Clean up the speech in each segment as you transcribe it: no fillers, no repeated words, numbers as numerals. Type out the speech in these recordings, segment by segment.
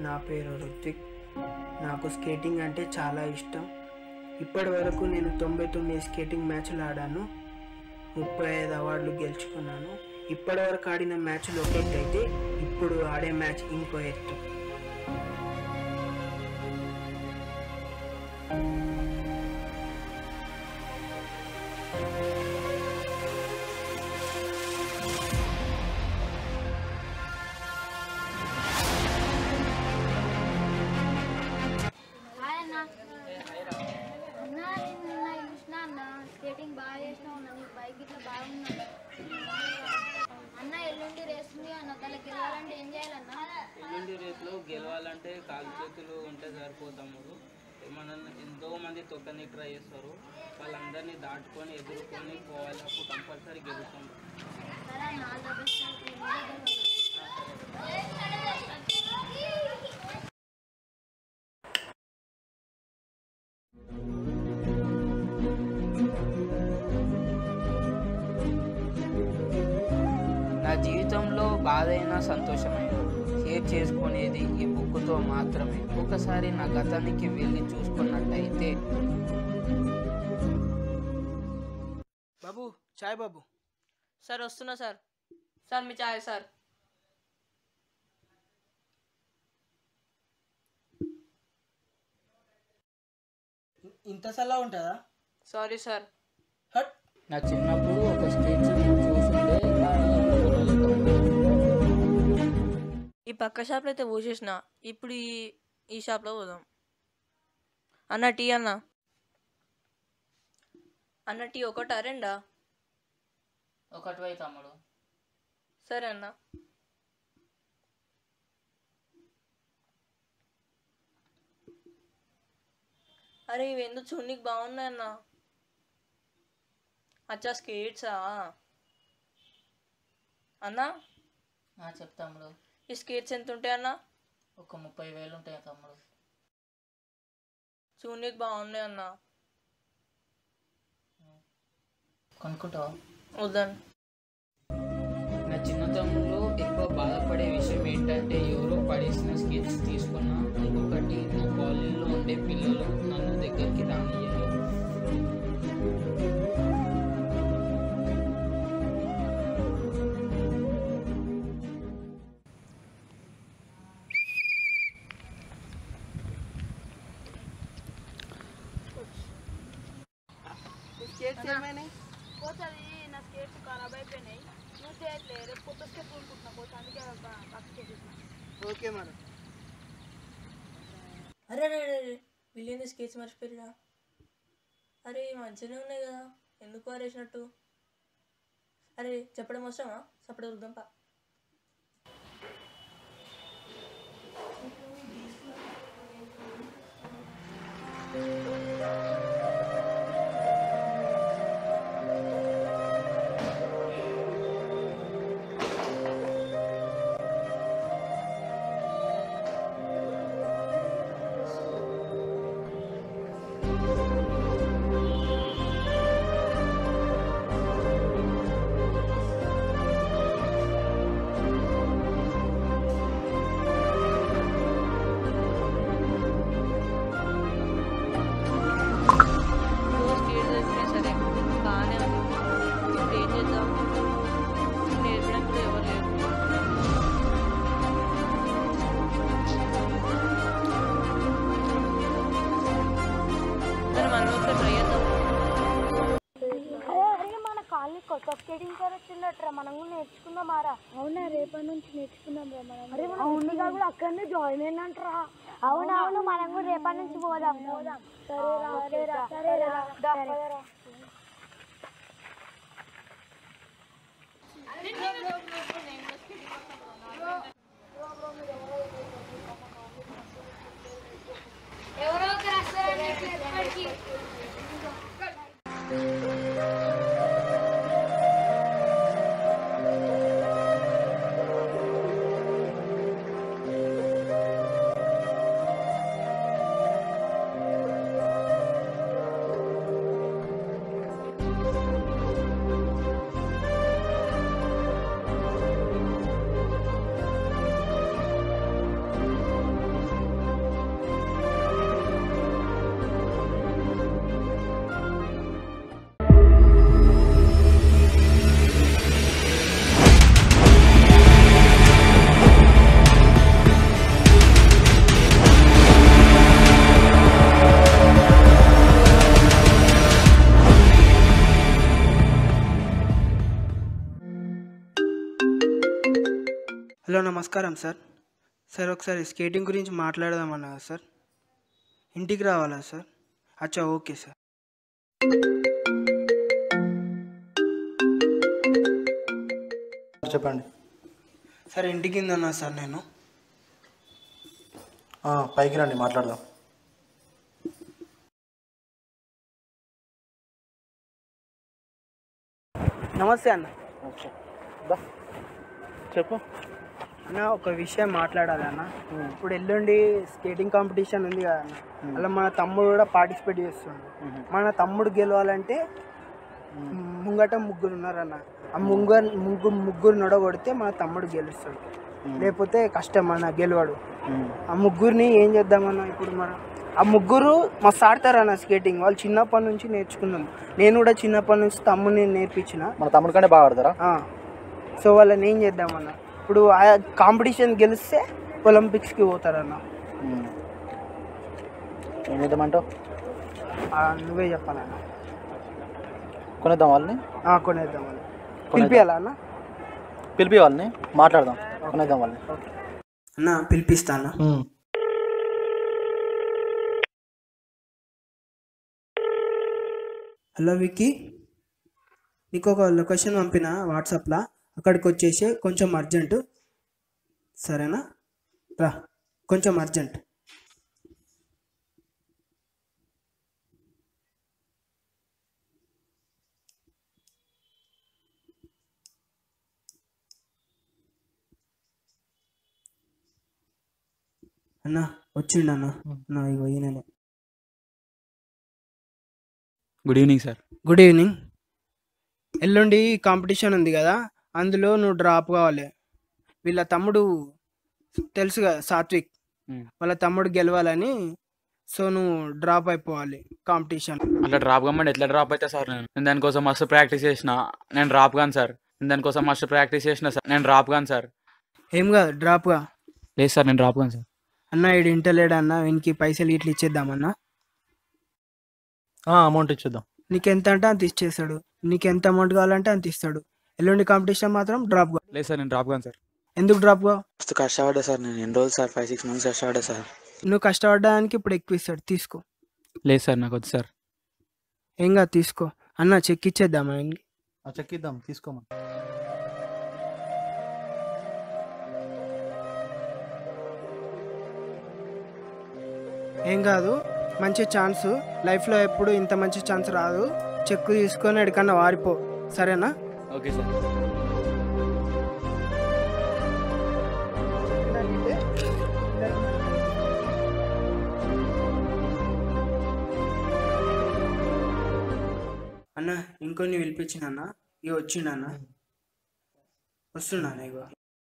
నా పేరు రుత్విక్. నాకు స్కేటింగ్ అంటే చాలా ఇష్టం. ఇప్పటి వరకు నేను 99 స్కేటింగ్ మ్యాచ్లు ఆడాను. 35 అవార్డులు గెలుచుకున్నాను. ఇప్పటి వరకు ఆడిన మ్యాచ్లు ఒక ఎత్తు అయితే ఇప్పుడు ఆడే మ్యాచ్ ఇంకో ఎత్తు. స్కేటింగ్ బాగా చేసినావు అన్న, నీకు బైక్ ఇట్లా బాగున్నా అన్న. ఎల్లుండి రేస్ ఉంది అన్న, దానికి గెలవాలంటే ఏం చేయాలన్నా? ఎల్లుండి రేస్లో గెలవాలంటే కాలు చేతులు ఉంటే సరిపోతాము. మనం ఎంతో మంది తొక్కని ట్రై చేస్తారు, వాళ్ళందరినీ దాటుకొని ఎదుర్కొని పోవాలి. అప్పుడు కంపల్సరీ గెలుస్తాం. సరే అన్న, ఆల్ ద బెస్ట్. నా జీవితంలో బాధైనా సంతోషమైనా షేర్ చేసుకునేది ఈ బుక్తో మాత్రమే. ఒకసారి నా గతానికి వెళ్ళి చూసుకున్నట్టయితే. బాబు చాయ్ బాబు. సార్ వస్తున్నా సార్. సార్ మీ చాయ్ సార్. ఇంత సలా ఉంటుందా? Sorry sir. హట్. నా చిన్నప్పుడు ఒక స్కెచ్ చూస్తుండే, కానీ ఈ పక్క షాప్లో అయితే పోసేసిన, ఇప్పుడు ఈ షాప్లో పోదాం. అన్న టీ అన్న. అన్న టీ ఒకటా రెండా? ఒకటి వై తమ్ముడు. సరే అన్న. అరే ఇవి ఎందుకు చూడనీకి బాగున్నాయి అన్న. అచ్చా స్కేట్సా అన్నా? చెప్తాముడు. ఈ స్కేట్స్ ఎంత ఉంటాయి అన్న? ఒక 30,000 ఉంటాయి తమ్ముడు. చూడనీకి బాగున్నాయి అన్న. కొనుక్కుంటావా? వద్దాను. నా చిన్నతనంలో ఎక్కువ బాధపడే విషయం ఏంటంటే ఎవరో పడేసిన స్కెచ్ తీసుకున్నా, ఇంకొకటి నా కాలేజీలో ఉండే పిల్లలు నన్ను దగ్గరికి రానియ్యాలి. పోతుంది, నా స్కేట్స్ ఖరాబ్ అయిపోయినాయి. నువ్వు చేయట్లే, రేపు కొత్త స్కేట్ కొనుక్కుంటున్నా పోతే, అందుకే పక్క చేసేసిన. Okay madam. అరే అరే అరే వీళ్ళేంది స్కేట్స్ మర్చిపోయిరా? అరే మంచిగానే ఉన్నాయి కదా, ఎందుకు ఆరేసినట్టు? అరే చెప్పడం అవసరమా? సపడ వద్దాంపా. కొత్త స్కేటింగ్ సార్ వచ్చిందట్రా, మనం కూడా నేర్చుకుందాం ఆరా. అవునా, రేపటి నుంచి నేర్చుకుందాం రా మనం. అవునుగా కూడా అక్కడనే జాయిన్ అయినంటరా. అవునవును, మనం కూడా రేపటి నుంచి పోదాం. సరేరా సరేరా. ఎవరో ఒకరు వస్తారని హలో నమస్కారం సార్. సార్ ఒకసారి స్కేటింగ్ గురించి మాట్లాడదామన్నా సార్. ఇంటికి రావాలా సార్? అచ్చా ఓకే సార్. చెప్పండి. సార్ ఇంటికి ఉందన్నా సార్ నేను. పైకి రండి మాట్లాడదాం. నమస్తే అన్న. చెప్పు. అన్న ఒక విషయం మాట్లాడాలన్న. ఇప్పుడు ఎల్లుండి స్కేటింగ్ కాంపిటీషన్ ఉంది కదా అన్న, అలా మన తమ్ముడు కూడా పార్టిసిపేట్ చేస్తుండు. మన తమ్ముడు గెలవాలంటే ముంగట ముగ్గురు ఉన్నారన్న. ఆ ముగ్గురు నొడగొడితే మన తమ్ముడు గెలుస్తాడు, లేకపోతే కష్టం అన్న గెలవాడు. ఆ ముగ్గురిని ఏం చేద్దామన్న? ఇప్పుడు మనం ఆ ముగ్గురు మస్తు ఆడతారన్న స్కేటింగ్. వాళ్ళు చిన్నప్పటి నుంచి నేర్చుకున్నాం. నేను కూడా చిన్నప్పటి నుంచి తమ్ముడిని నేర్పించిన. మన తమ్ముడు కంటే బాగా ఆడతారా? సో వాళ్ళని ఏం చేద్దామన్న? ఇప్పుడు ఆ కాంపిటీషన్ గెలిస్తే ఒలింపిక్స్కి పోతారన్న. ఏం చేద్దామంటావు? నువ్వే చెప్పాలన్న. కొనేద్దాం వాళ్ళని. కొనేద్దామన్న. పిలిపియాలా అన్న? పిలిపి వాళ్ళని మాట్లాడదాం. కొనేద్దాం వాళ్ళని. అన్న పిలిపిస్తాను. హలో విక్కీ, నీకు ఒక లొకేషన్ పంపిన వాట్సాప్లో, అక్కడికి వచ్చేసి కొంచెం అర్జెంటు. సరేనా? రా, కొంచెం అర్జెంట్. అన్న వచ్చిండు అన్న. ఇగో ఈయననే. Good evening sir. Good evening. ఎల్లుండి కాంపిటీషన్ ఉంది కదా, అందులో నువ్వు డ్రాప్ కావాలి. వీళ్ళ తమ్ముడు తెలుసు కదా సాత్విక్, వాళ్ళ తమ్ముడు గెలవాలని. సో నువ్వు డ్రాప్ అయిపోవాలి కాంపిటీషన్. అట్లా డ్రాప్ కమ్మండి. ఎట్లా డ్రాప్ అవుతా సార్? నేను దానికోసం మస్తు ప్రాక్టీస్ చేసిన. నేను డ్రాప్ కాను సార్. నేను దానికోసం మస్తు ప్రాక్టీస్ చేసిన సార్. నేను డ్రాప్ కాను సార్. ఏం కాదు డ్రాప్గా. లేదు సార్, నేను డ్రాప్ కాను సార్. అన్న ఈడు ఇంటలేడు అన్న, వీనికి పైసలు ఇట్లా ఇచ్చేద్దామన్నా. అమౌంట్ ఇచ్చేద్దాం. నీకెంత అంటే అంత ఇచ్చేస్తాడు. నీకు ఎంత అమౌంట్ కావాలంటే అంత ఇస్తాడు. ఎల్లుండి కాంపిటీషన్ మాత్రం డ్రాప్గా. లేదు సార్, నేను డ్రాప్ కాను సార్. ఎందుకు డ్రాప్గా? మస్తు కష్టపడ్డా సార్. నేను ఎన్ని రోజులు సార్? 5-6 months కష్టపడ్డా సార్. నువ్వు కష్టపడడానికి ఇప్పుడు ఎక్కువ ఇస్తాడు, తీసుకో. లేదు సార్, నాకు వద్దు సార్. ఏం కాదు తీసుకో. అన్న చెక్ ఇచ్చేద్దామా ఆయనకి? చెక్ ఇద్దాం, తీసుకోమా. ఏం కాదు, మంచి ఛాన్స్. లైఫ్లో ఎప్పుడు ఇంత మంచి ఛాన్స్ రాదు. చెక్ తీసుకొని ఎక్కడికన్నా వారిపో, సరేనా? Okay sir. అన్న ఇంకొన్ని పిలిపించిన అన్న. ఇక వచ్చిండన్న, వస్తున్నా ఇగో.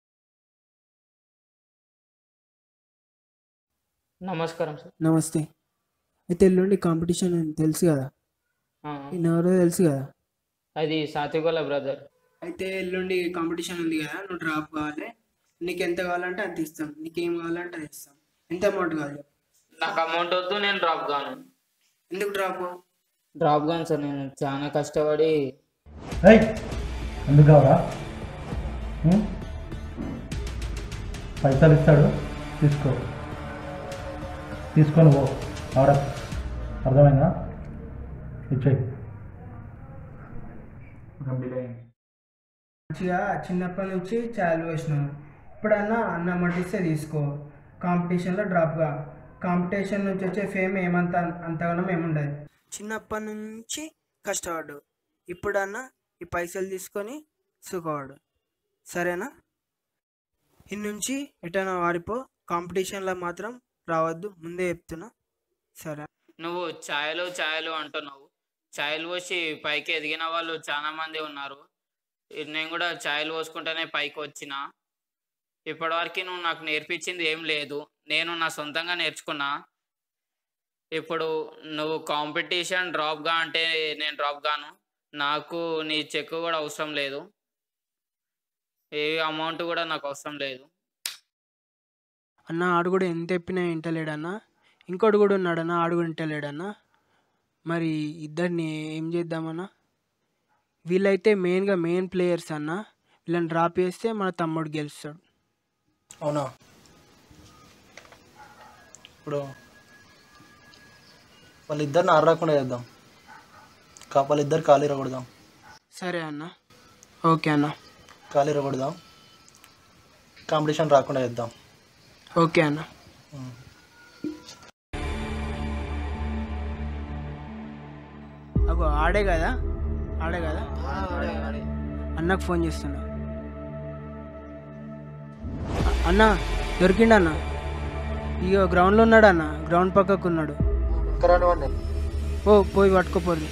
నమస్కారం సార్. నమస్తే. అయితే ఎల్లుండి కాంపిటీషన్ తెలుసు కదా, ఎవరో తెలుసు కదా? అది సాత్విక్ వాళ్ళ బ్రదర్. అయితే ఎల్లుండి కాంపిటీషన్ ఉంది కదా, నువ్వు డ్రాప్ కావాలి. నీకు ఎంత కావాలంటే అంత ఇస్తాం. నీకేం కావాలంటే అది ఇస్తాం. ఎంత అమౌంట్ కావాలి? నాకు అమౌంట్ వద్దు, నేను డ్రాప్ కాను. ఎందుకు డ్రాప్? డ్రాప్ కాను సార్, నేను చాలా కష్టపడి. ఎందుకు కావరా? పైసలు ఇస్తాడు, తీసుకొని పో. ఆడ అర్థమైందా? ఇచ్చేయి. మంచిగా చిన్నప్పటి నుంచి చాలు వేసినావు. ఇప్పుడన్నా అన్న మటిస్తే తీసుకో. కాంపిటీషన్లో డ్రాప్గా. కాంపిటీషన్ నుంచి వచ్చే ఫేమ్ అంతగానం ఏముండదు. చిన్నప్పటి నుంచి కష్టపడ్డు. ఇప్పుడన్నా ఈ పైసలు తీసుకొని సుఖపడు, సరేనా? ఇన్నుంచి ఎటైనా వారిపో. కాంపిటీషన్లో మాత్రం రావద్దు, ముందే చెప్తున్నా, సరే? నువ్వు ఛాయలు అంటున్నావు. ఛాయలు పోసి పైకి ఎదిగిన వాళ్ళు చాలా మంది ఉన్నారు. నేను కూడా ఛాయలు పోసుకుంటేనే పైకి వచ్చిన. ఇప్పటివరకు నువ్వు నాకు నేర్పించింది ఏం లేదు, నేను నా సొంతంగా నేర్చుకున్నా. ఇప్పుడు నువ్వు కాంపిటీషన్ డ్రాప్గా అంటే నేను డ్రాప్ గాను. నాకు నీ చెక్ కూడా అవసరం లేదు, ఏ అమౌంట్ కూడా నాకు అవసరం లేదు. అన్న ఆడు కూడా ఎంత చెప్పినా వింటలేడన్నా. ఇంకోటి కూడా ఉన్నాడన్నా, ఆడు కూడా వింటలేడన్నా. మరి ఇద్దరిని ఏం చేద్దామన్నా? వీళ్ళైతే మెయిన్ ప్లేయర్స్ అన్న. వీళ్ళని డ్రాప్ చేస్తే మన తమ్ముడు గెలుస్తాడు. అవునా? ఇప్పుడు వాళ్ళిద్దరిని ఆడరాకుండా చేద్దాం. వాళ్ళిద్దరు ఖాళీ రగొడదాం. సరే అన్న. ఓకే అన్న. ఖాళీ రగొడదాం. కాంపిటీషన్ రాకుండా చేద్దాం. ఓకే అన్న. అగో ఆడే కదా అన్నకు ఫోన్ చేస్తున్నా. అన్న దొరికిండు అన్న. ఇగో గ్రౌండ్లో ఉన్నాడు అన్న. గ్రౌండ్ పక్కకు ఉన్నాడు. ఓ పోయి పట్టుకోపోదు.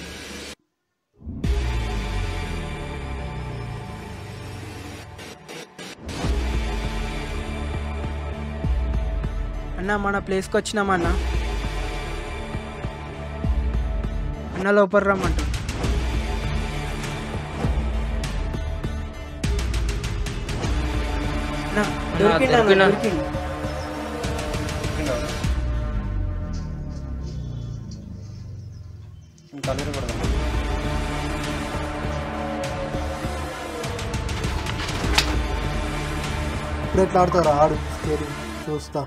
అన్న మన ప్లేస్కి వచ్చినామన్నా. అన్న లోపల రమ్మంట. దొరికిండు. ఖాళీ రగొడదాం. ఇప్పుడు ఎట్లా ఆడతారా? ఆడు చూస్తా.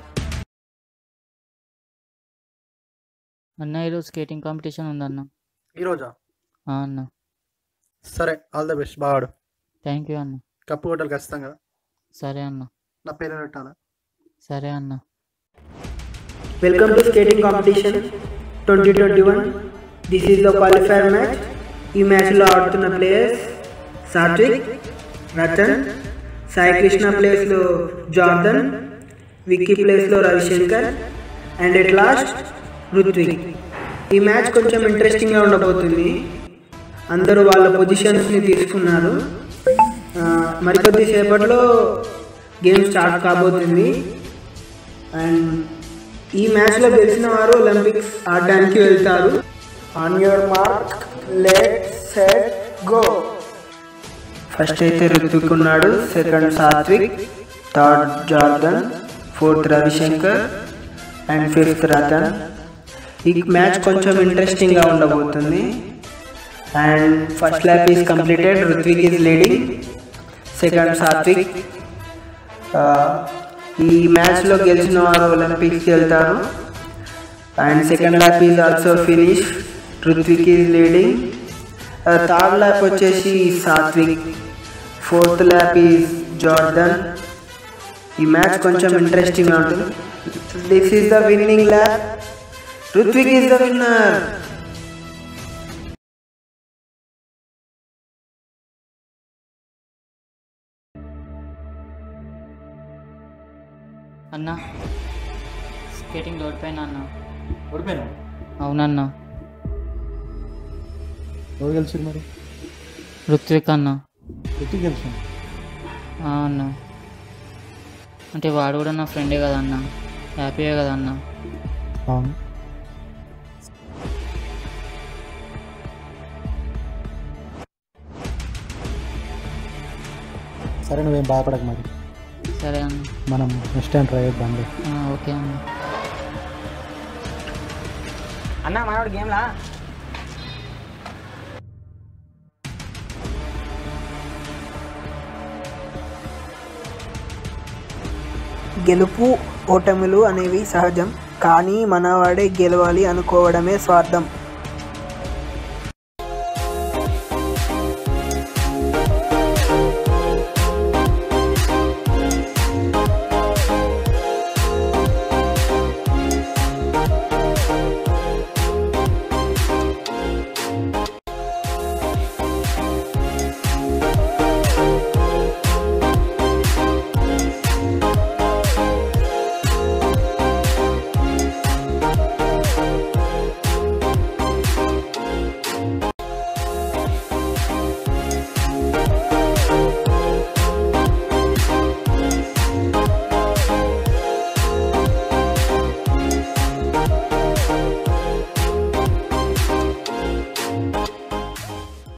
అన్న ఈరోజు స్కేటింగ్ కాంపిటీషన్ ఉందన్న. ఈరోజా? అన్న. సరే, ఆల్ ద బెస్ట్. బాగా ఆడు. థ్యాంక్ యూ అన్న. కప్పు కొట్టాలి ఖచ్చితంగా. సరే అన్న. నా పేరు పెట్టాలా? సరే అన్న. Welcome to skating competition 2021. This is the qualifier match. ఈ మ్యాచ్లో ఆడుతున్న ప్లేయర్స్ సాత్విక్, రతన్, సాయి కృష్ణ ప్లేస్లో జార్దన్, విక్కీ ప్లేస్లో Ravishankar and at last Ruthvik. ఈ మ్యాచ్ కొంచెం ఇంట్రెస్టింగ్గా ఉండబోతుంది. అందరూ వాళ్ళ పొజిషన్స్ని తీసుకున్నారు. మరికొద్ది సేపట్లో గేమ్ స్టార్ట్ కాబోతుంది. అండ్ ఈ మ్యాచ్లో గెలిచిన వారు ఒలింపిక్స్ ఆడడానికి వెళ్తారు. On your mark, let set go. First అయితే రుత్విక్ ఉన్నాడు, second Satvik, third Jordan, fourth Ravishankar and fifth Ratan. ఈ మ్యాచ్ కొంచెం ఇంట్రెస్టింగ్గా ఉండబోతుంది. And first lap is completed. Ruthvik is leading, second Satvik. ఈ మ్యాచ్లో గెలిచిన వారు ఒలింపిక్స్కి వెళ్తారు. And second lap is also finish. Ruthvik is leading. Third lap వచ్చేసి Satvik, fourth lap is Jordan. ఈ మ్యాచ్ కొంచెం ఇంట్రెస్టింగ్గా ఉంటుంది. This is the winnowing lap. Ruthvik is the winner. అన్న స్కేటింగ్ ఓడిపోయినా అన్న. ఓడిపోయినా? అవునన్నా. ఎవరు గెలిచారు మరి? రుత్విక్ అన్న. రుత్విక్ గెలిచాను. అన్న అంటే వాడు కూడా నా ఫ్రెండే కదా అన్న. హ్యాపీయే కదా అన్న. అవును. సరే, నువ్వేం బాధపడక మరి. సరే అన్న. మనం నెక్స్ట్ టైం ట్రై చేద్దాం. ఓకే అన్న. అన్న మనోడు గేమ్లా గెలుపు ఓటములు అనేవి సహజం, కానీ మనవాడే గెలవాలి అనుకోవడమే స్వార్థం.